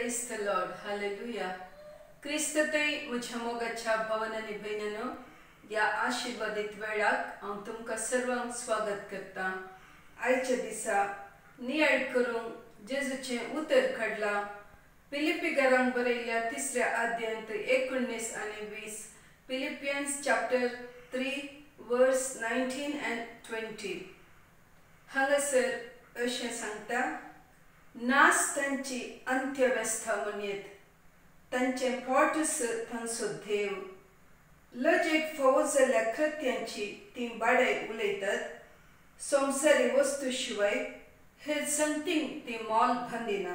Praise the Lord. Hallelujah. क्रिस्ततय मुझ्या मोगाच्या भवनानी बहिणीनो या आशीर्वादित वेळाक हांव तुमकां सर्वांक स्वागत करता। आयच्या दिसा नियाळ करून जेजूचें उतर काडला फिलिपिकारांक बरयल्ल्या 3ऱ्या अध्यायांत 19 आणि 20 Philippians chapter 3 verse 19 and 20 हांगासर अशें सांगता नास तांची अंत्यवस्था म्हणयत तांचे पोटस तांचो देव लजेक फावो जाल्ल्या कृत्यांची ती बाडाय उलयतात संवसारी वस्तू शिवाय हेर संगतींक ती मोल बांदिना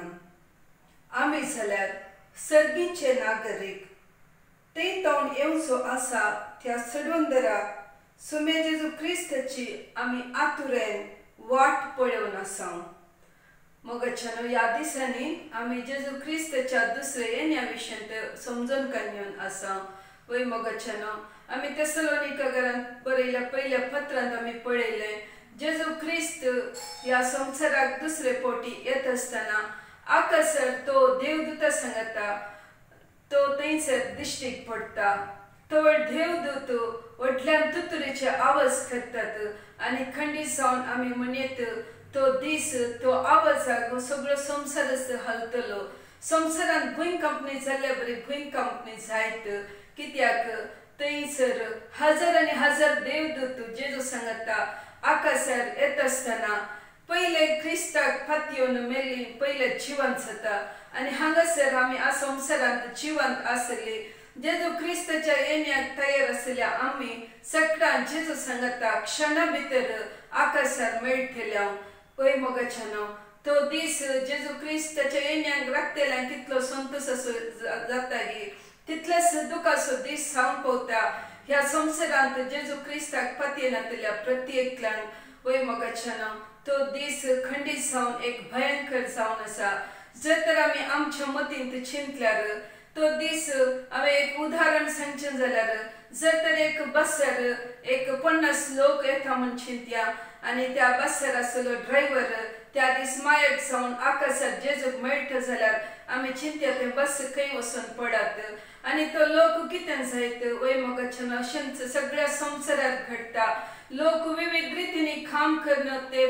आमी जाल्यार सर्गीचे नागरीक ते तोंड येवचो आसा त्या सडवंदरा सुमे जेजू क्रिस्ताची आमी आतुरेन वाट पळोवन आसा। मोगाच्यानो या दिसांनी आमी जेजू क्रिस्ताच्या दुसऱ्या येण्याविशीं समजून घेवन आसा। वय मोगाच्यानो आमी तेसलोनिकांत बरयल्ल्या पयल्या पत्रांत आमी पळयलें जेजू क्रिस्त ह्या संवसाराक दुसरे पोटी येत आसतना आकाशार तो देवदूता सांगता तो थंयसर दिश्टीक पडटा तवळ देवदूत व्हडल्यान तुतुरेचे आवाज करतात आनी खंडीत जावन आमी म्हणयत तो दीस तो आवाजाक सगळो संवसार हलतलो संवसारान भुंयकांपणी जाल्ल्या बरी भुंयकांपणी जायत कित्याक थंयसर हजार आनी हजार देवदूत जेजू सांगता आकाशार येत आसतना पयले क्रिस्ताक फातयोन मेली पयले जिवंत जाता आनी हांगासर आमी आ संवसारांत जिवंत आसली जेजू क्रिस्ताच्या येण्याक तयार आसल्या आमी सगळ्यांक जेजू सांगता क्षणा भितर आकाशार मेळटल्या। पळय मोगाच्यानो तो दीस जेजू क्रिस्ताच्या येण्याक राखतल्यांक कितलो संतोष जाता गी तितलेच दुखाचो दीस जावन पवता ह्या संवसारांत जेजू क्रिस्ताक फातयेन येतल्या प्रत्येकांक। वय मोगाच्यानो तो दीस खंडीत जावन एक भयंकर जावन आसा जर तर आमी आमच्या मतींत चिंतल्यार तो दीस हांवें एक उदाहरण सांगचें जाल्यार जर तर एक बसर एक 50 लोक येता म्हूण चिंतया आनी त्या बसर आसलो ड्रायव्हर त्या दीस मायक जावन आकाशात जेजूक मेळटा जाल्यार आमी चिंतया ते बस खंय वचून पडत आनी तो लोक कितें जायत वय मोगाच्यानो अशेंच सगळ्या संवसारांत घडटा लोक विविध रितींनी काम करून ते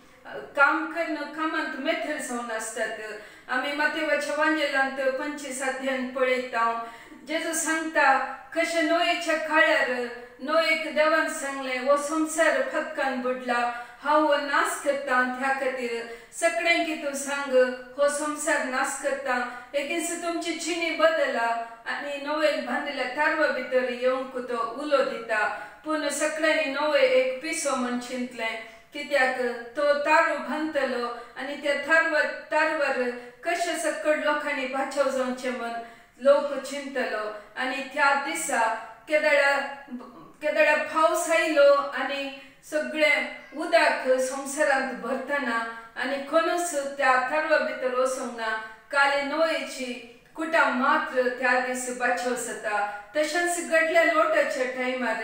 काम करून कामांत मेथर जावन आसतात। आमी मातेवाच्या वांजेलांत 25 अध्यायांत पळयता जेजू सांगता कशे नोयेच्या काळार नोयेक देवान सांगलें वो संवसार फदकान बुडला हांव हो नाश करता त्या खातीर सगळ्यांक तूं सांग हो संवसार नाश करता एकेस तुमची चिनी बदला आनी नोवेन बांदिल्ल्या तारवा भितर येवंक तो उलो दिता पूण सगळ्यांनी नोवे एक पिसो म्हूण चिंतलें कित्याक तो तारू बांदतलो आनी त्या तारवार कशे सकट लोकांनी बाचाव जावचें म्हूण लोक चिंतलो आनी त्या दिसा केदळ्या पावस आयलो आनी सगळे उदक संवसारांत भरतना आनी कोणूच त्या तारवा भितर वचूंक ना काले नोयेची कुटां मात्र त्या दीस बाचाव जाता। तशेंच घडल्या लोटाच्या टायमार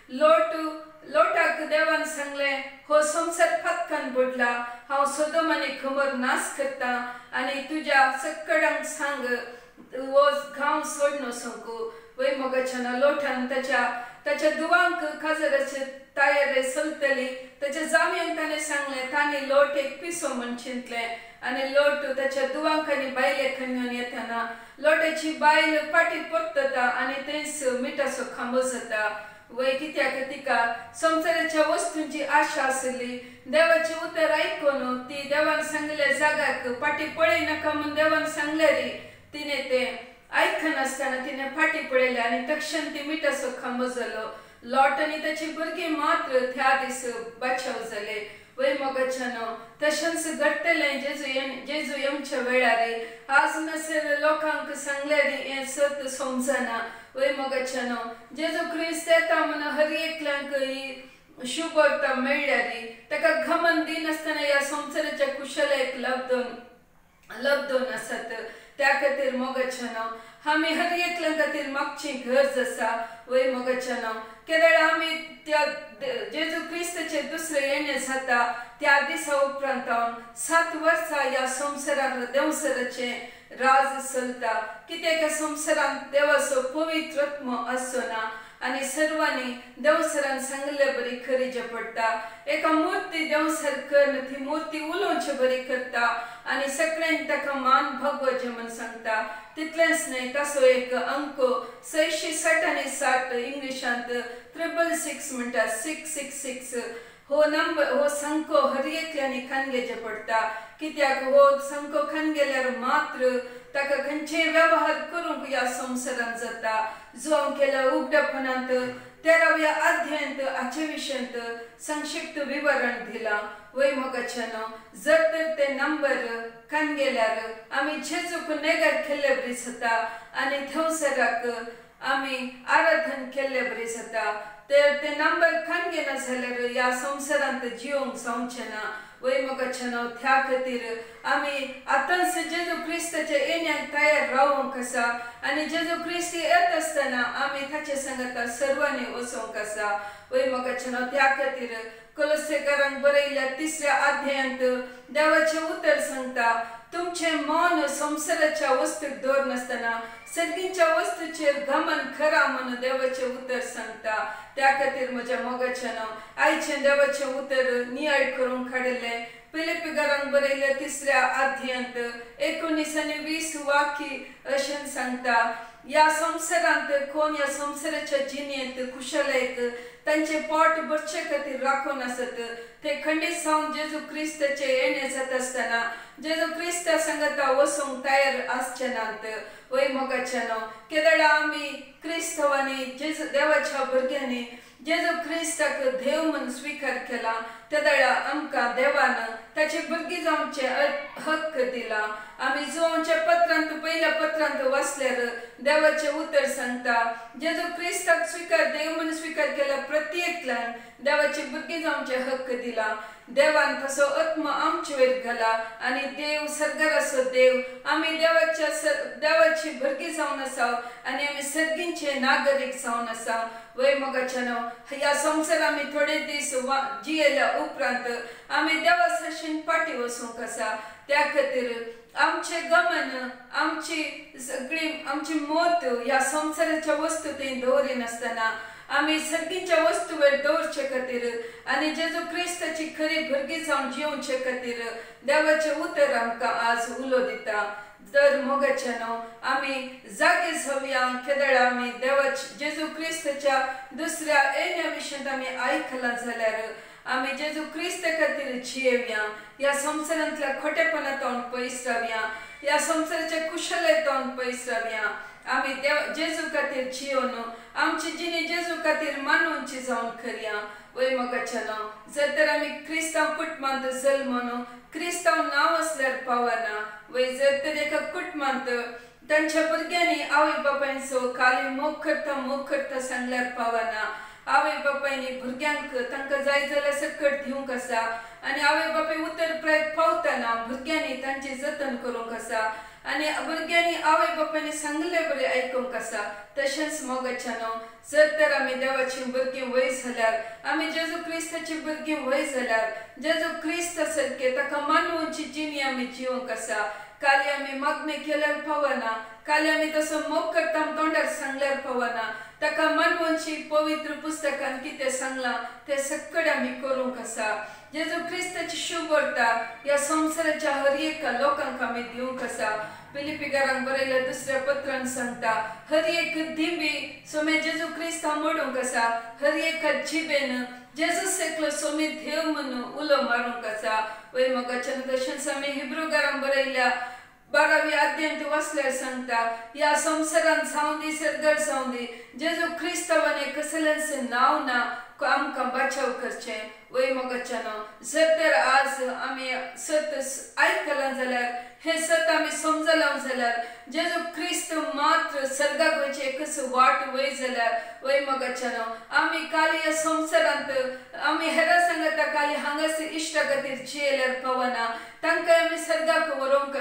लोटाक देवान सांगलें हो संवसार फदकान बुडला हांव सोदोम आनी गमोर नाश करता आनी तुज्या सगळ्यांक सांग वो गांव सोड नसोंक। वय मोगाच्यानो लोटान ताच्या दुवांक काजराचे तयारी चलतली ताच्या जावयांक ताणें सांगलें तांणी लोट एक पिसो म्हूण चिंतलें आनी लोट ताच्या दुवांक आनी बायलेक घेवन येतना लोटाची बायल फाटी परतता आनी थंयच मिठाचो खांबो जाता। वय कित्याक तिका संवसाराच्या वस्तूंची आशा आसली देवाचे उतर आयकून ती देवान सांगलेल्या जागाक फाटी पळय नाका म्हूण देवान सांगल्यार तिणें तें आयकनासतना तिणें फाटी पळयलें आनी तक्षण ती मिठाचो खांबो जालो लॉट आनी ताची भुरगीं मात्र त्या दीस बाचाव जाले। वय मोगाच्यानो तशेंच घडटलें जेजू येवच्या वेळार आज नसर लोकांक सांगल्यार हें सत समजना। वय मोगाच्यानो जेजू क्रिस्त येता म्हूण हर एकल्यांक ही शुभ वार्ता मेळ्ळ्यार ताका घमंड दिनासतना ह्या संवसाराच्या कुशलायेक लबदोन आसात त्या खातीर मोगाच्यानो आमी हर एकल्या खातीर मागची गरज आसा। वय मोगाच्यानो केदळ आमी त्या जेजू क्रिस्ताचे दुसरे येणे जाता त्या दिसा उपरांत 7 वर्सां ह्या संवसारान देंवसराचे राज चलता कित्याक संवसारांत देवाचो पवित्र आत्मो आसना आणि सर्वांनी देवसरान सांगले बरी खरीचे पडटा एका मूर्ती देवसर करन ती मूर्ती उलोवचे बरी करता आणि सगळ्यांनी ताका मान भगवचे म्हण सांगता तितलेंच न्हय ताचो एक अंक 667 इंग्लिशांत 666 म्हणटा 666 हो नंबर हो संको हर एकल्यानी खानगेचे पडटा कित्याक हो संको खान गेल्यार मात्र ताका खंयचेय व्यवहार करूंक ह्या संवसारांत जाता जो हांव केला उघडपणांत 13व्या अध्यायांत हाचे विशयांत संक्षिप्त विवरण दिला वय मोगाच्यानो जर तर ते नंबर खान गेल्यार आमी जेजूक नेगार केल्ले बरी जाता आनी थंयसराक आमी आराधन केल्ले बरी जाता ते नंबर खान गेना जाल्यार ह्या संवसारांत जिवंक जावचें ना वय मोगाच्यानो त्या खातीर आमी आतांच जेजू क्रिस्ताच्या येण्याक तयार रावूंक आसा आनी जेजू क्रिस्त येत आसतना आमी ताचे सांगता सर्वांनी वचोंक आसा वय मोगाच्यानो त्या खातीर कोलोसेकारांक बरयल्या 3ऱ्या अध्यायांत देवाचें उतर सांगता तुमचे मन संवसाराच्या वस्तूक दवर नासतना सर्गीच्या वस्तूचेर गमन करा म्हणून देवाचें उतर सांगता त्या खातीर म्हज्या मोगाच्यानो आयचें देवाचें उतर नियाळ करून काडिल्लें फिलिपिकारांक बरयल्या 3ऱ्या अध्यायांत 19 आनी 20 वाक्य अशें सांगता या संवसारांत कोण या संवसाराच्या जिणेंत कुशलेक तांचे पोट भरचे खातीर राखून आसत ते खंडीत जावन जेजू क्रिस्ताचे येणे जाता आसतना जेजू क्रिस्ता सांगता वचूंक तयार आसचे नात वय मोगाच्यानो केदळा आमी क्रिस्तवांनी जेजू देवाच्या भुरग्यांनी जेजू क्रिस्ताक देव म्हूण स्वीकार केला तेदळा आमकां देवान ताची भुरगीं जावचे हक्क दिला आमी जो आमच्या पत्रांत पयल्या पत्रांत वाचल्यार देवाचे उतर सांगता जेजू क्रिस्ताक स्वीकार देव म्हूण स्वीकार केला प्रत्येकल्यान देवाची भुरगीं जावचे हक्क दिला देवान तसो आत्मा आमचे वयर घाला आणि देव सर्गाराचो देव आमी देवाची भुरगीं जावन आसा आणि आमी सर्गींचे नागरीक जावन आसा वय मोगाच्यानो ह्या संवसार आमी थोडे दीस जियेल्या उपरांत आमी देवा सारशीन फाटी वचूंक आसा त्या खातीर आमचे गमन आमची सगळी आमची मोत ह्या संवसाराच्या वस्तू थंय दवरी नासतना आमी सर्गीच्या वस्तूवर दवरचे खातीर आनी जेजू क्रिस्ताची खरी भुरगीं जावन जिवचे खातीर देवाचे उतर आमकां आज उलो दिता दर मोगाच्यानो आमी जागे जावया केदळ आमी देवाचे जेजू क्रिस्ताच्या दुसऱ्या येण्या विशयांत आमी आयकलां जाल्यार आमी जेजू क्रिस्ता खातीर जियेवया ह्या संवसारांतल्या खोटेपणांतून पयस रावया ह्या संवसाराच्या कुशलतेतून पयस रावया आमी जेजू खातीर जियोन आमची जिणी जेजू खातीर मानूंची जावन करया वय मोगाच्यानो जर तर आमी क्रिस्तांव कुटुंबांत जल्मून क्रिस्तांव नांव आसल्यार पावना वय जर तर एका कुटुंबांत तांच्या भुरग्यांनी आवय बापायचो खाली मोग करता सांगल्यार पावना आवय बापायनी भुरग्यांक तांकां जाय जाल्यार सकट दिवंक आसा आनी आवय बापाय उतर प्राय पावतना भुरग्यांनी तांची जतन करूंक आसा आनी भुरग्यांनी आवय बापायनी सांगले बरें आयकूंक आसा तशेंच मोगाच्यानो जर तर आमी देवाची भुरगीं वय जाल्यार आमी जेजू क्रिस्ताची भुरगीं वय जाल्यार जेजू क्रिस्ता सारके ताका मानवची जिणी आमी जिवंक आसा काली आमी मागणी केल्यार पावना काली आमी तसो मोग करता तोंडार सांगल्यार पावना ताका मानवची पवित्र पुस्तकान कितें सांगलां तें सकट आमी करूंक आसा जेजू क्रिस्ताची शुभ वार्ता ह्या संवसाराच्या हर एका लोकांक आमी दिवंक आसा फिलिपिकारांक बरयल्या दुसऱ्या पत्रांत सांगता हर एक दिंबी सोमे जेजू क्रिस्ता मोडूंक आसा हर एका जिबेन जेजू सेकलो सोमे देव म्हणून उलो मारूंक आसा वय मोगाच्यान तशेंच आमी हिब्रूकारांक बरयल्या 12व्या अध्यायांत वाचल्यार सांगता ह्या संवसारांत जावं दी सर्गार जावं दी जेजू क्रिस्तावाने कसलेंच नांव ना आमकां बचाव करचें वय मोगाच्यानो जर तर आज आमी सत आयकलां जाल्यार हे सत आमी समजलां जाल्यार जेजू क्रिस्त मात्र सर्गाक वयचे एकच वाट वय जाल्यार वय मोगाच्यानो आमी काली ह्या संवसारांत आमी हेरां सांगता काली हांगासर इश्टा खातीर जियेल्यार पावना तांकां आमी सर्गाक व्हरोंक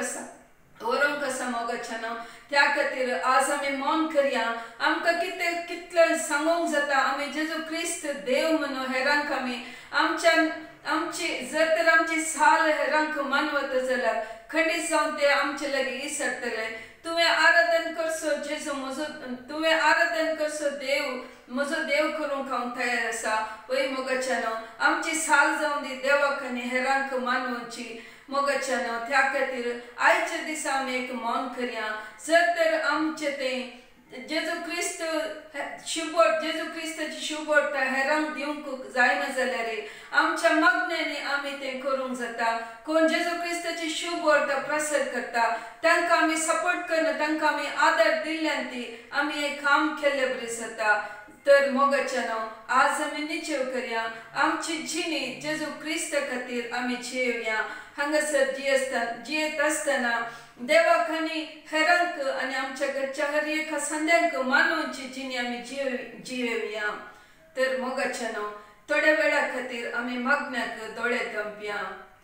आसा मोगाच्यानो त्या खातीर आज आमी मौन करया आमकां कितलें सांगूंक जाता आमी जेजू क्रिस्त देव म्हणून हेरांक आमी आमची जर तर आमची साल हेरांक मानवत जाल्यार खंडीत जावन ते आमचे लागीं इसरतले तुवें आराधन करसो जेजू म्हजो तुवें आराधन करसो देव म्हजो देव करूंक हांव तयार आसा वय मोगाच्यानो आमची साल जावन दी देवाक आनी हेरांक मानवची मोगाच्यानो त्या खातीर आयच्या दिसा आमी एक मौन करया जर तर आमचे तें जेजू क्रिस्त शुभोट जेजू क्रिस्ताची शुभोट हेरांक दिवंक जायना जाल्यार आमच्या मग्नांनी आमी तें करूंक जाता कोण जेजू क्रिस्ताची शुभोट प्रसार करता तांकां आमी सपोर्ट करना तांकां आमी आदार दिल्ल्यान ती आमी हें काम केल्लें बरें जाता तर मोगाच्यानो आज आमी निचेव करया आमची जिणी जेजू क्रिस्ता खातीर आमी जियेवया हांगासर जियेत आसतना देवाक आनी हेरांक आनी आमच्या घरच्या हर एका संद्यांक मानवची जिणी आमी जियेवया तर मोगाच्यानो थोड्या वेळा खातीर आमी मग्नाक दोळे धांपया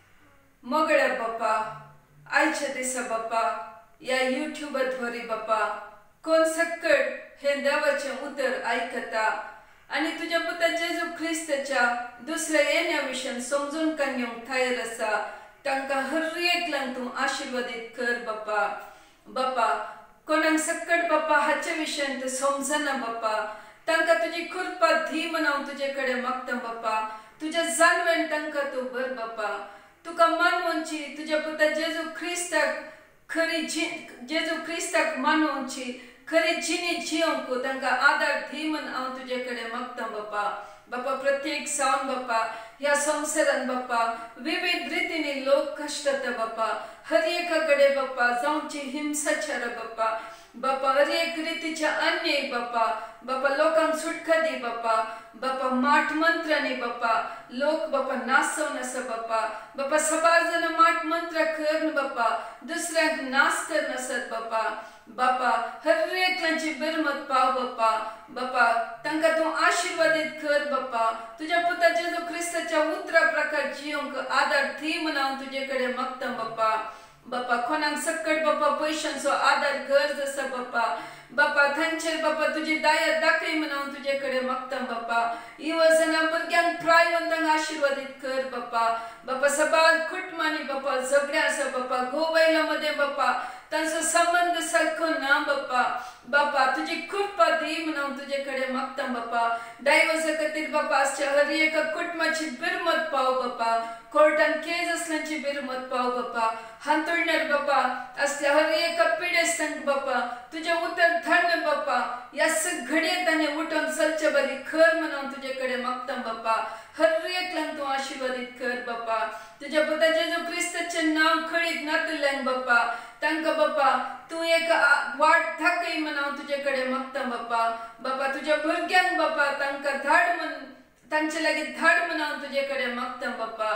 मोगळ्या बापा आयच्या दिसा बापा ह्या युट्यूबाद्वारे बापा कोण सक्कट हे देवाचें उतर आयकता आनी तुज्या पुता जेजू क्रिस्ताच्या दुसऱ्या येण्या विशयन समजून घेवंक तयार आसा तांकां हर एकल्यांक तूं आशिर्वादीत कर बापा बापा कोणाक सक्कट बापा हाचे विशयन ते समजना बापा तांकां तुजी कृपा दी म्हूण हांव तुजे कडेन मागता बापा तुज्या जाणवेन तांकां तूं भर बापा तुका मानवची तुज्या पुता जेजू क्रिस्ताक खरी जेजू क्रिस्ताक मानवची खरी जिणी जियोंक तांकां आदार दी म्हूण हांव तुजे कडेन मागता बापा बापा प्रत्येक सावन बापा ह्या संवसारान बापा विविध रितीने लोक कष्टात बापा हर एका कडेन बापा जावची हिंसाचार बापा बापा हर एक रितीच्या अन्याय बापा बापा लोकांक सुटका दी बापा बापा माठ मंत्रांनी बापा लोक बापा नासवन आसा बापा बापा सबार जण माठ मंत्र करन बापा दुसऱ्यांक नाश करन आसात बापा बापा हर एकल्यांची बिरमत पाव बापा बापा तांकां तूं आशिर्वादीत कर बापा तुज्या पुता जेजू क्रिस्ताच्या उतरा प्रकार जियोंक आदार दी म्हूण हांव तुजे कडेन मागता बापा बापा कोणाक सक्कट बापा पयशांचो आदार गरज आसा बापा बापा तांचेर बापा तुजी दया दाखय म्हूण हांव तुजे कडेन मागता बापा युवजना भुरग्यांक प्रायवंतांक आशिर्वादीत कर बापा बापा सबार कुटुंबांनी बापा झगड्या आसा बापा घोव बायलां मध्ये बापा तांचो संबंध सारको ना बापा बापा तुजी कृपा दी म्हूण हांव तुजे कडेन मागता बापा डायवोर्सा खातीर बापा आसच्या हर एका कुटुंबाची बिरमत पाव बापा कोर्टान केस असल्यांची बिरमत पाव बापा हांतुरण्यार बापा असल्या हर एका पिडेस्तांक बापा तुजे उतर धाडन बापा ह्या सगळ्यात आनी उठोन चलचे बरी खर म्हूण हांव तुजे कडेन मागता बापा हर एकल्यांक तूं आशिर्वादीत कर बापा तुज्या पुता जेजू क्रिस्ताचें नांव खळीत नातल्यांक बापा तांकां बापा तूं एक वाट दाखय म्हूण हांव तुजे कडेन मागता बापा बापा तुज्या भुरग्यांक बापा तांकां धाड म्हूण तांचे लागीं धाड म्हूण हांव तुजे कडेन मागता बापा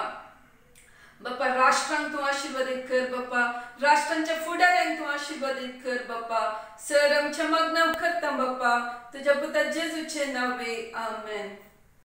बापा राष्ट्रांक तूं आशिर्वादीत कर बापा राष्ट्रांच्या फुडाऱ्यांक तूं आशिर्वादीत कर बापा सर आमच्या मग्नाक करता बापा तुज्या पुता जेजूचे नांवे आमेन.